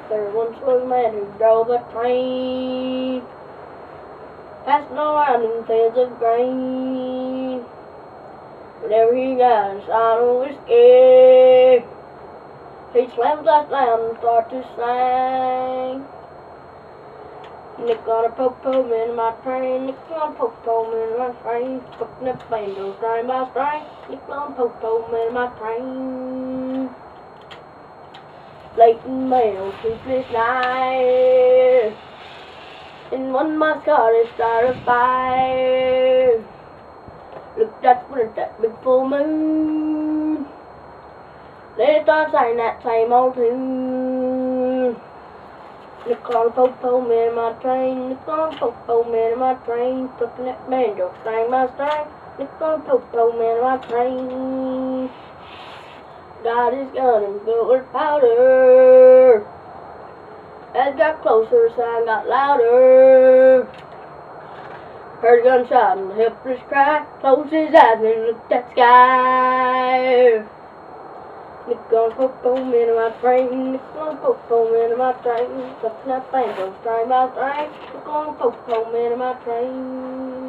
There once was a man who drove a train, passing around in fields of grain. Whenever he got a shot of whiskey, he slams that down and starts to sing. Nickelonapopomynammytrain, Nickelonapopomynammytrain, putting the banjo string by string, Nickelonapopomynammytrain. Late in May, sleepless night, and one my Scottish started a fire. Looked up with that big full moon, they start singing that same old tune. Nickelonapopomynammytrain, Nickelonapopomynammytrain, putting that banjo string by string, Nickelonapopomynammytrain. Got his gun and filled with powder. As got closer, the sound got louder. Heard a gunshot and a helpless cry. Closed his eyes and looked at the sky. Nickelonapopomynammytrain, Nickelonapopomynammytrain, putting that banjo string by string, Nickelonapopomynammytrain.